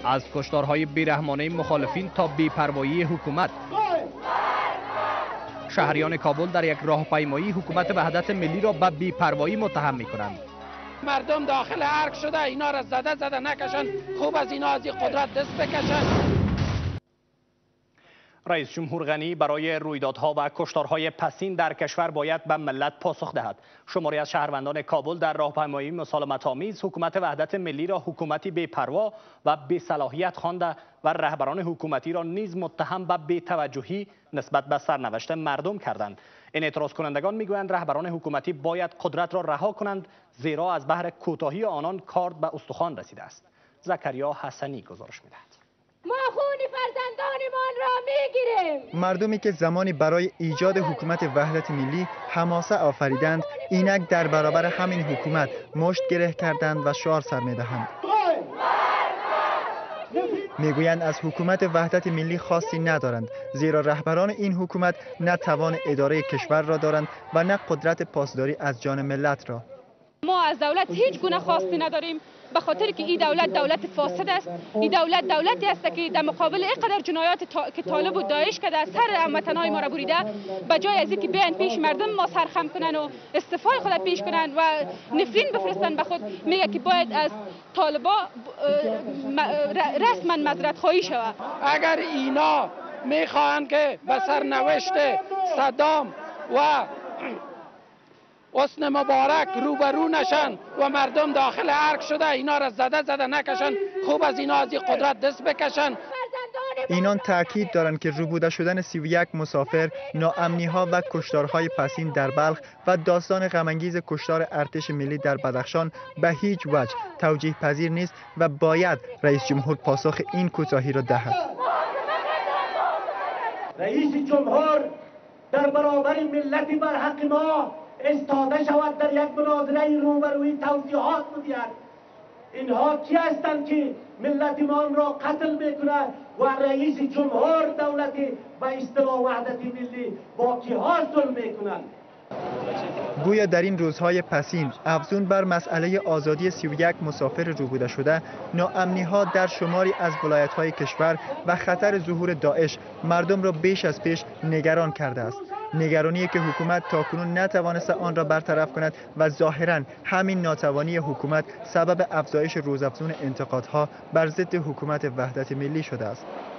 از کشتارهای بیرحمانه مخالفین تا بی‌پروایی حکومت. شهریان کابل در یک راهپیمایی حکومت وحدت ملی را به بی‌پروایی متهم می‌کنند. مردم داخل ارگ شده، اینا را زده نکشن، خوب از اینا از قدرت دست بکشن. رئیس جمهور غنی برای رویدادها و کشتارهای پسین در کشور باید به ملت پاسخ دهد. شماری از شهروندان کابل در راهپیمایی مسالمت‌آمیز حکومت وحدت ملی را حکومتی بی‌پروا و بی‌صلاحیت خوانده و رهبران حکومتی را نیز متهم به بی‌توجهی نسبت به سرنوشت مردم کردند. این اعتراض کنندگان میگویند رهبران حکومتی باید قدرت را رها کنند، زیرا از بهر کوتاهی آنان کار به استخوان رسیده است. زکریا حسنی گزارش می‌دهد. ما خون فرزندانمان را میگیریم. مردمی که زمانی برای ایجاد حکومت وحدت ملی حماسه آفریدند، اینک در برابر همین حکومت مشت گره کردند و شعار سر میدهند. میگویند از حکومت وحدت ملی خاصی ندارند، زیرا رهبران این حکومت نه توان اداره کشور را دارند و نه قدرت پاسداری از جان ملت را. ما از دولت هیچ گونه خواستی نداریم، به خاطر که این دولت فاسد است. این دولتی است که در مقابل اینقدر جنایات که طالب و داعش که در سر هموطنهای ما را بریده، به جای از اینکه بیان پیش مردم ما سرخم کنن و استعفای خود پیش کنن و نفرین بفرستن به خود، میگه که باید از طالبا رسما معذرت خواهی شود. اگر اینا میخواهند که به سرنوشت صدام و حسن مبارک روبرو نشن و مردم داخل ارگ شده، اینا را زده نکشن، خوب از اینا از قدرت دست بکشن. اینان تاکید دارند که روبوده شدن 31 مسافر، ناامنی‌ها و کشتارهای پسین در بلخ و داستان غم‌انگیز کشتار ارتش ملی در بدخشان به هیچ وجه توجیه پذیر نیست و باید رئیس جمهور پاسخ این کوتاهی را دهد. رئیس جمهور در برابر ملت بر حق ما استاده شود، در یک مناظره روبروی توضیحات بدهد. اینها کی هستند که ملت ما را قتل میکنند و رئیس جمهور دولت به اصطلاح وحدت ملی با کیها ظلم میکنند؟ گویا در این روزهای پسین افزون بر مسئله آزادی 31 مسافر روبوده شده، ناامنی‌ها در شماری از ولایت‌های کشور و خطر ظهور داعش مردم را بیش از پیش نگران کرده است. نگرانی که حکومت تاکنون نتوانسته آن را برطرف کند و ظاهراً همین ناتوانی حکومت سبب افزایش روزافزون انتقادها بر ضد حکومت وحدت ملی شده است.